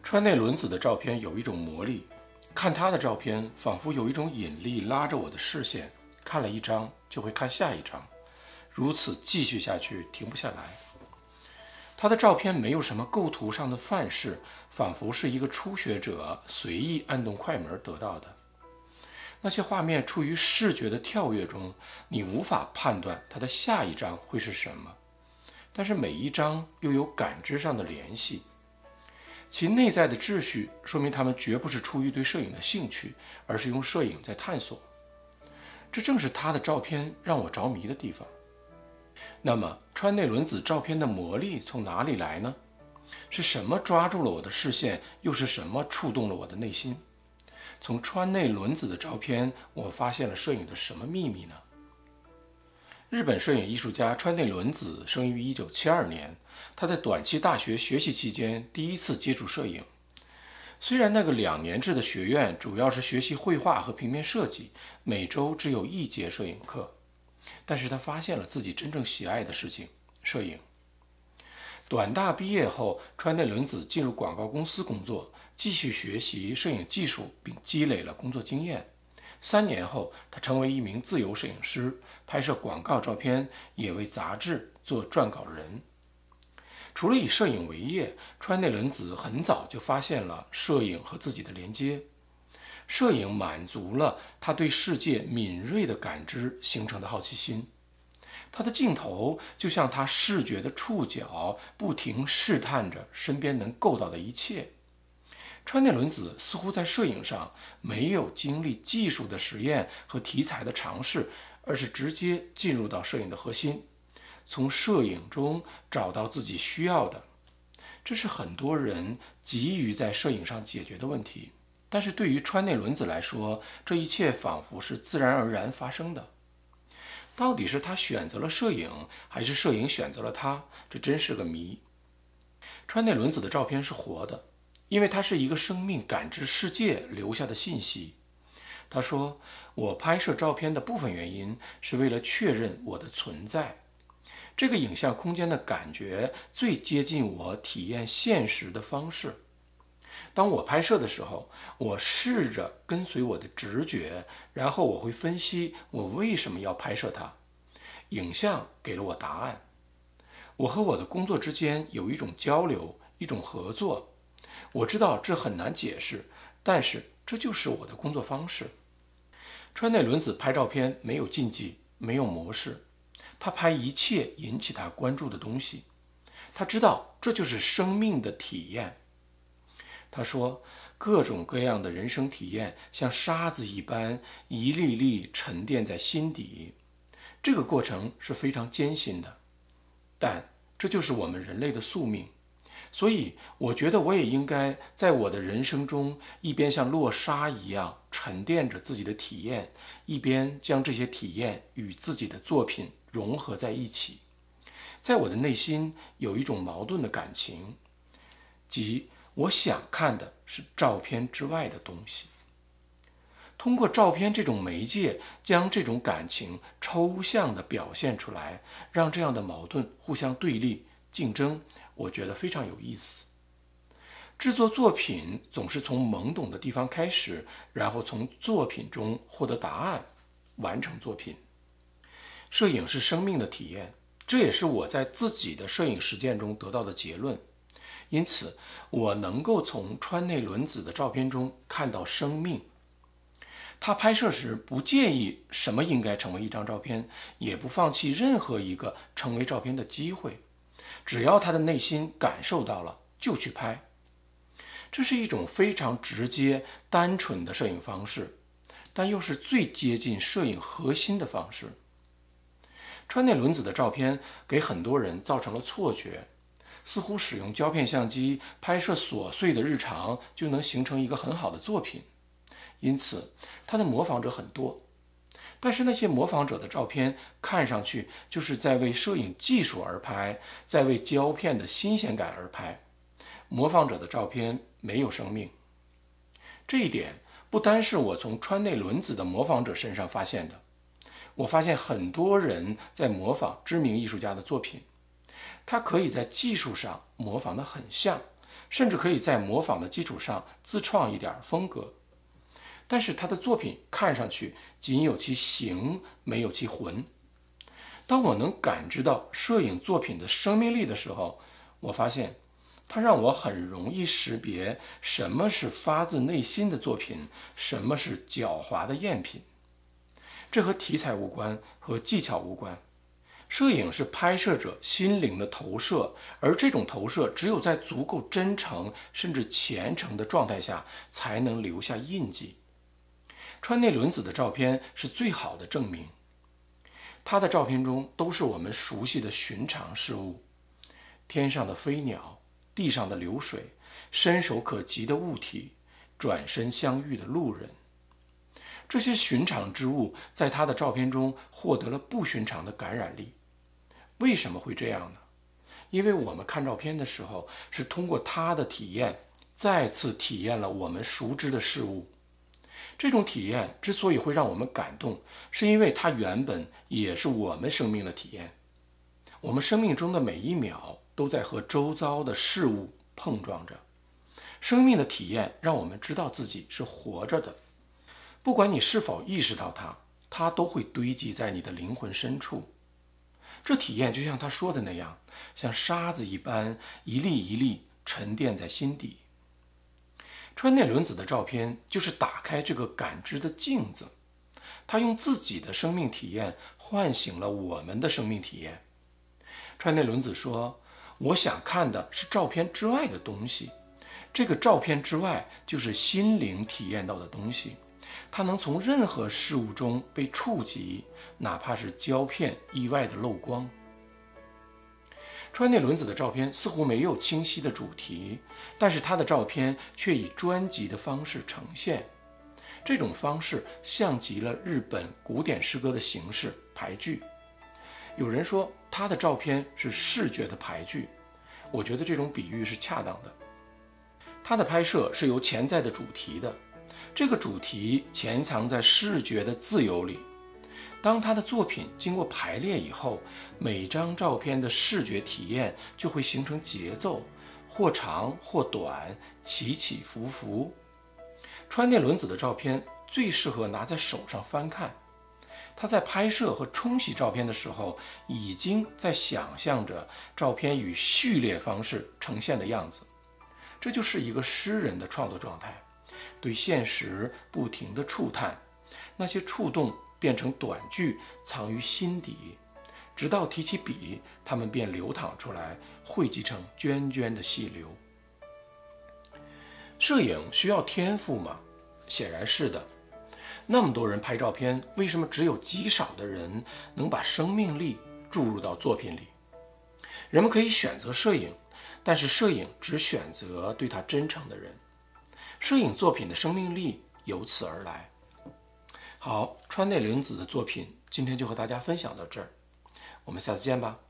川内伦子的照片有一种魔力，看她的照片仿佛有一种引力拉着我的视线，看了一张就会看下一张，如此继续下去，停不下来。她的照片没有什么构图上的范式，仿佛是一个初学者随意按动快门得到的。那些画面处于视觉的跳跃中，你无法判断它的下一张会是什么，但是每一张又有感知上的联系。其内在的秩序说明他们绝不是出于对摄影的兴趣，而是用摄影在探索。这正是他的照片让我着迷的地方。那么川内伦子照片的魔力从哪里来呢？是什么抓住了我的视线，又是什么触动了我的内心？从川内伦子的照片，我发现了摄影的什么秘密呢？日本摄影艺术家川内伦子生于1972年，他在短期大学学习期间第一次接触摄影。虽然那个2年制的学院主要是学习绘画和平面设计，每周只有1节摄影课，但是他发现了自己真正喜爱的事情——摄影。短大毕业后，川内伦子进入广告公司工作，继续学习摄影技术，并积累了工作经验。3年后，他成为一名自由摄影师，拍摄广告照片，也为杂志做撰稿人。除了以摄影为业，川内伦子很早就发现了摄影和自己的连接。摄影满足了他对世界敏锐的感知形成的好奇心。他的镜头就像他视觉的触角，不停试探着身边能够到的一切。川内伦子似乎在摄影上没有经历技术的实验和题材的尝试，而是直接进入到摄影的核心，从摄影中找到自己需要的。这是很多人急于在摄影上解决的问题，但是对于川内伦子来说，这一切仿佛是自然而然发生的。到底是他选择了摄影，还是摄影选择了他？这真是个谜。川内伦子的照片是活的，因为它是一个生命感知世界留下的信息。他说，我拍摄照片的部分原因是为了确认我的存在。这个影像空间的感觉最接近我体验现实的方式。当我拍摄的时候，我试着跟随我的直觉，然后我会分析我为什么要拍摄它。影像给了我答案。我和我的工作之间有一种交流，一种合作。我知道这很难解释，但是这就是我的工作方式。川内伦子拍照片没有禁忌，没有模式，他拍一切引起他关注的东西。他知道这就是生命的体验。他说，各种各样的人生体验像沙子一般一粒粒沉淀在心底，这个过程是非常艰辛的，但这就是我们人类的宿命。所以我觉得我也应该在我的人生中，一边像落沙一样沉淀着自己的体验，一边将这些体验与自己的作品融合在一起。在我的内心有一种矛盾的感情，即我想看的是照片之外的东西。通过照片这种媒介，将这种感情抽象地表现出来，让这样的矛盾互相对立、竞争，我觉得非常有意思。制作作品总是从懵懂的地方开始，然后从作品中获得答案，完成作品。摄影是生命的体验，这也是我在自己的摄影实践中得到的结论。因此，我能够从川内伦子的照片中看到生命。他拍摄时不介意什么应该成为一张照片，也不放弃任何一个成为照片的机会。只要他的内心感受到了，就去拍。这是一种非常直接、单纯的摄影方式，但又是最接近摄影核心的方式。川内伦子的照片给很多人造成了错觉，似乎使用胶片相机拍摄琐碎的日常就能形成一个很好的作品。因此，他的模仿者很多，但是那些模仿者的照片看上去就是在为摄影技术而拍，在为胶片的新鲜感而拍。模仿者的照片没有生命。这一点不单是我从川内伦子的模仿者身上发现的，我发现很多人在模仿知名艺术家的作品。他可以在技术上模仿得很像， 甚至可以在模仿的基础上自创一点风格。但是他的作品看上去仅有其形，没有其魂。当我能感知到摄影作品的生命力的时候，我发现它让我很容易识别什么是发自内心的作品，什么是狡猾的赝品。这和题材无关，和技巧无关。摄影是拍摄者心灵的投射，而这种投射只有在足够真诚甚至虔诚的状态下才能留下印记。川内伦子的照片是最好的证明。他的照片中都是我们熟悉的寻常事物，天上的飞鸟，地上的流水，伸手可及的物体，转身相遇的路人。这些寻常之物在他的照片中获得了不寻常的感染力。为什么会这样呢？因为我们看照片的时候，是通过他的体验再次体验了我们熟知的事物。这种体验之所以会让我们感动，是因为它原本也是我们生命的体验。我们生命中的每一秒都在和周遭的事物碰撞着。生命的体验让我们知道自己是活着的，不管你是否意识到它，它都会堆积在你的灵魂深处。这体验就像他说的那样，像沙子一般一粒一粒沉淀在心底。川内伦子的照片就是打开这个感知的镜子，他用自己的生命体验唤醒了我们的生命体验。川内伦子说，我想看的是照片之外的东西，这个照片之外就是心灵体验到的东西，它能从任何事物中被触及，哪怕是胶片意外的漏光。川内伦子的照片似乎没有清晰的主题，但是他的照片却以专辑的方式呈现。这种方式像极了日本古典诗歌的形式排句。有人说他的照片是视觉的排句，我觉得这种比喻是恰当的。他的拍摄是有潜在的主题的，这个主题潜藏在视觉的自由里。当他的作品经过排列以后，每张照片的视觉体验就会形成节奏，或长或短，起起伏伏。川内伦子的照片最适合拿在手上翻看。他在拍摄和冲洗照片的时候，已经在想象着照片以序列方式呈现的样子。这就是一个诗人的创作状态，对现实不停地触探，那些触动变成短句，藏于心底，直到提起笔，它们便流淌出来，汇集成涓涓的细流。摄影需要天赋吗？显然是的。那么多人拍照片，为什么只有极少的人能把生命力注入到作品里？人们可以选择摄影，但是摄影只选择对他真诚的人。摄影作品的生命力由此而来。好，川内伦子的作品今天就和大家分享到这儿，我们下次见吧。